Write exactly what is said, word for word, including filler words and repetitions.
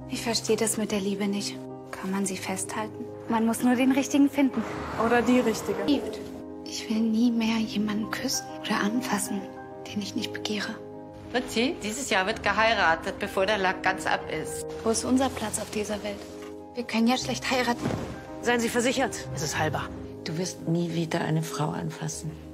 Ich verstehe das mit der Liebe nicht. Kann man sie festhalten? Man muss nur den Richtigen finden. Oder die Richtige. Liebt. Ich will nie mehr jemanden küssen oder anfassen, den ich nicht begehre. Ritzi, dieses Jahr wird geheiratet, bevor der Lack ganz ab ist. Wo ist unser Platz auf dieser Welt? Wir können ja schlecht heiraten. Seien Sie versichert, es ist halber. Du wirst nie wieder eine Frau anfassen.